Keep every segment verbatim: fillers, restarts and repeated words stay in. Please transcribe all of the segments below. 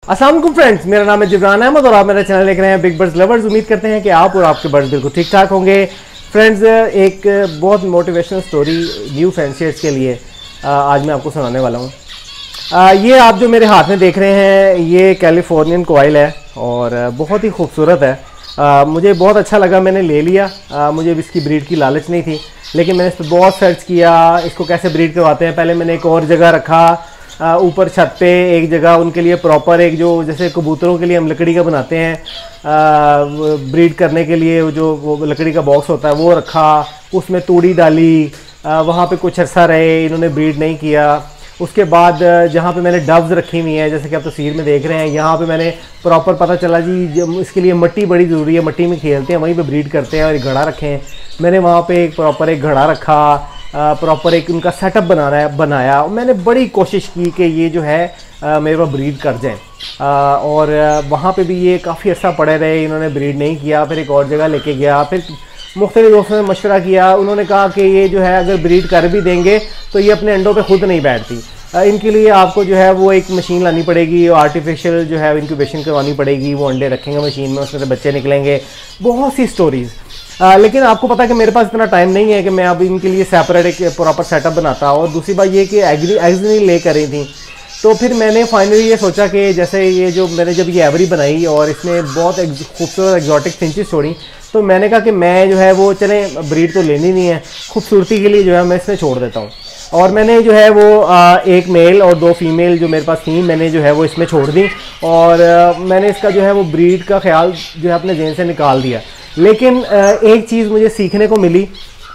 अस्सलाम वालेकुम फ्रेंड्स, मेरा नाम है जिब्रान अहमद और आप मेरा चैनल देख रहे हैं बिग बर्ड्स लवर्स। उम्मीद करते हैं कि आप और आपके बर्ड्स बिल्कुल ठीक ठाक होंगे। फ्रेंड्स, एक बहुत मोटिवेशनल स्टोरी न्यू फैंसियर्स के लिए आज मैं आपको सुनाने वाला हूँ। ये आप जो मेरे हाथ में देख रहे हैं ये कैलिफोर्नियन कोयल है और बहुत ही खूबसूरत है। आ, मुझे बहुत अच्छा लगा, मैंने ले लिया। आ, मुझे इसकी ब्रीड की लालच नहीं थी, लेकिन मैंने इस पर बहुत सर्च किया इसको कैसे ब्रीड करवाते हैं। पहले मैंने एक और जगह रखा, ऊपर छत पे एक जगह उनके लिए प्रॉपर, एक जो जैसे कबूतरों के लिए हम लकड़ी का बनाते हैं ब्रीड करने के लिए, जो वो लकड़ी का बॉक्स होता है वो रखा, उसमें तूड़ी डाली, वहाँ पे कुछ अर्सा रहे, इन्होंने ब्रीड नहीं किया। उसके बाद जहाँ पे मैंने डव्स रखी हुई हैं, जैसे कि आप तस्वीर में देख रहे हैं, यहाँ पे मैंने प्रॉपर पता चला जी इसके लिए मिट्टी बड़ी ज़रूरी है, मिट्टी में खेलते हैं, वहीं पे ब्रीड करते हैं और एक घड़ा रखे हैं। मैंने वहाँ पे एक प्रॉपर एक घड़ा रखा, प्रॉपर एक उनका सेटअप बनाना है बनाया। मैंने बड़ी कोशिश की कि ये जो है आ, मेरे पास ब्रीड कर जाएँ, और वहाँ पे भी ये काफ़ी अर्सा पड़े रहे, इन्होंने ब्रीड नहीं किया। फिर एक और जगह लेके गया, फिर मुख्तलिफ दोस्तों ने मशवरा किया, उन्होंने कहा कि ये जो है अगर ब्रीड कर भी देंगे तो ये अपने अंडों पे खुद नहीं बैठती, इनके लिए आपको जो है वो एक मशीन लानी पड़ेगी, आर्टिफिशियल जो है इंक्यूबेशन करवानी पड़ेगी, वो अंडे रखेंगे मशीन में, उसमें से बच्चे निकलेंगे। बहुत सी स्टोरीज़, आ, लेकिन आपको पता है कि मेरे पास इतना टाइम नहीं है कि मैं अब इनके लिए सेपरेट एक प्रॉपर सेटअप बनाता। और दूसरी बात ये कि एग्री एग्स नहीं ले कर रही थी, तो फिर मैंने फाइनली ये सोचा कि जैसे ये जो मैंने जब ये एवरी बनाई और इसमें बहुत खूबसूरत एग्जॉटिक फिंचेस छोड़ी, तो मैंने कहा कि मैं जो है वो चले ब्रीड तो लेनी नहीं है, खूबसूरती के लिए जो है मैं इसमें छोड़ देता हूँ। और मैंने जो है वो आ, एक मेल और दो फीमेल जो मेरे पास थी, मैंने जो है वो इसमें छोड़ दी और आ, मैंने इसका जो है वो ब्रीड का ख्याल जो है अपने जेहन से निकाल दिया। लेकिन एक चीज़ मुझे सीखने को मिली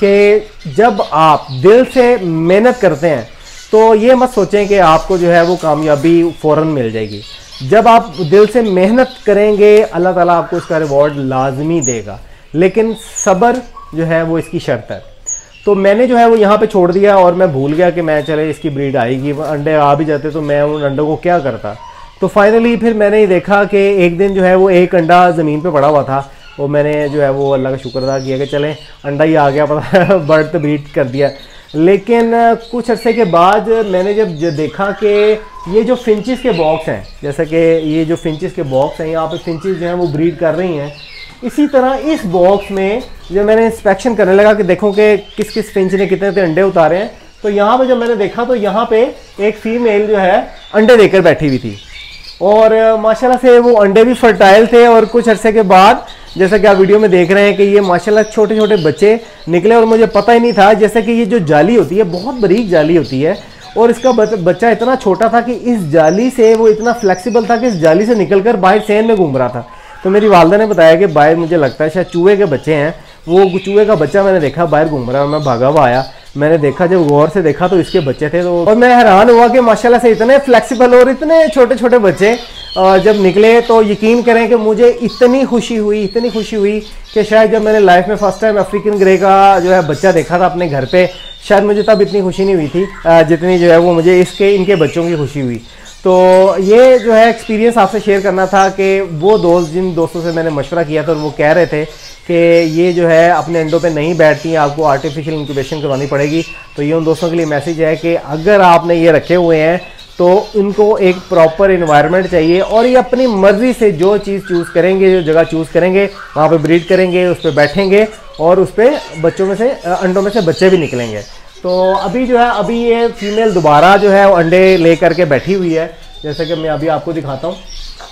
कि जब आप दिल से मेहनत करते हैं तो ये मत सोचें कि आपको जो है वो कामयाबी फ़ौरन मिल जाएगी। जब आप दिल से मेहनत करेंगे अल्लाह ताला आपको इसका रिवॉर्ड लाजमी देगा, लेकिन सब्र जो है वो इसकी शर्त है। तो मैंने जो है वो यहाँ पे छोड़ दिया और मैं भूल गया कि मैं चले इसकी ब्रीड आएगी, अंडे आ भी जाते तो मैं उन अंडों को क्या करता। तो फाइनली फिर मैंने देखा कि एक दिन जो है वो एक अंडा ज़मीन पे पड़ा हुआ था, वो मैंने जो है वो अल्लाह का शुक्र अदा किया कि चलें अंडा ही आ गया, पता बर्ड तो ब्रीड कर दिया। लेकिन कुछ अरसे के बाद मैंने जब जो देखा कि ये जो फिंचेस के बॉक्स हैं, जैसे कि ये जो फिंचेस के बॉक्स हैं, यहाँ पे फिंचेस जो हैं वो ब्रीड कर रही हैं, इसी तरह इस बॉक्स में जब मैंने इंस्पेक्शन करने लगा कि देखो कि किस किस फिंच ने कितने कितने अंडे उतारे हैं, तो यहाँ पे जब मैंने देखा तो यहाँ पे एक फीमेल जो है अंडे देकर बैठी हुई थी और माशाल्लाह से वो अंडे भी फर्टाइल थे। और कुछ अरसे के बाद जैसा कि आप वीडियो में देख रहे हैं कि ये माशाल्लाह छोटे छोटे बच्चे निकले और मुझे पता ही नहीं था, जैसे कि ये जो जाली होती है बहुत बारीक जाली होती है और इसका बच्चा इतना छोटा था कि इस जाली से वो इतना फ्लेक्सिबल था कि इस जाली से निकलकर बाहर सेन में घूम रहा था। तो मेरी वालदा ने बताया कि बाहर मुझे लगता है शायद चूहे के बच्चे हैं, वो चूहे का बच्चा मैंने देखा बाहर घूम रहा है। मैं भागा हुआ आया, मैंने देखा, जब गौर से देखा तो इसके बच्चे थे। तो और मैं हैरान हुआ कि माशाल्लाह से इतने फ्लेक्सिबल और इतने छोटे छोटे बच्चे जब निकले, तो यकीन करें कि मुझे इतनी खुशी हुई इतनी खुशी हुई कि शायद जब मैंने लाइफ में फर्स्ट टाइम अफ्रीकन ग्रे का जो है बच्चा देखा था अपने घर पे, शायद मुझे तब इतनी खुशी नहीं हुई थी जितनी जो है वो मुझे इसके इनके बच्चों की खुशी हुई। तो ये जो है एक्सपीरियंस आपसे शेयर करना था कि वो दोस्त जिन दोस्तों से मैंने मशवरा किया था और वो कह रहे थे कि ये जो है अपने अंडों पे नहीं बैठती हैं, आपको आर्टिफिशियल इंक्यूबेशन करवानी पड़ेगी। तो ये उन दोस्तों के लिए मैसेज है कि अगर आपने ये रखे हुए हैं तो इनको एक प्रॉपर इन्वायरमेंट चाहिए और ये अपनी मर्ज़ी से जो चीज़ चूज़ करेंगे, जो जगह चूज़ करेंगे, वहाँ पे ब्रीड करेंगे, उस पर बैठेंगे और उस पर बच्चों में से अंडों में से बच्चे भी निकलेंगे। तो अभी जो है अभी ये फीमेल दोबारा जो है अंडे ले करके बैठी हुई है, जैसे कि मैं अभी आपको दिखाता हूँ।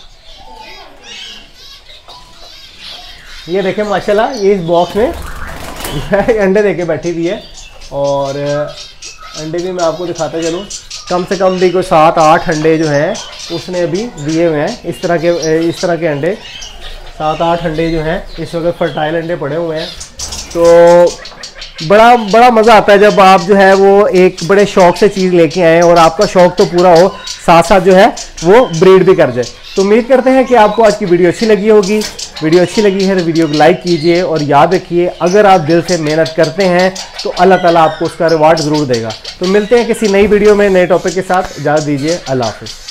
ये देखें माशाल्लाह ये इस बॉक्स में अंडे देके बैठी हुई है और अंडे भी मैं आपको दिखाता चलूँ, कम से कम भी कोई सात आठ अंडे जो हैं उसने अभी दिए हुए हैं। इस तरह के इस तरह के अंडे सात आठ अंडे जो हैं इस वक्त फर्टाइल अंडे पड़े हुए हैं। तो बड़ा बड़ा मज़ा आता है जब आप जो है वो एक बड़े शौक से चीज़ लेके आएँ और आपका शौक तो पूरा हो, साथ साथ जो है वो ब्रीड भी कर जाए। तो उम्मीद करते हैं कि आपको आज की वीडियो अच्छी लगी होगी। वीडियो अच्छी लगी है तो वीडियो को लाइक कीजिए और याद रखिए अगर आप दिल से मेहनत करते हैं तो अल्लाह ताला आपको उसका रिवार्ड ज़रूर देगा। तो मिलते हैं किसी नई वीडियो में नए टॉपिक के साथ, इजाज़त दीजिए, अल्लाह हाफ़िज़।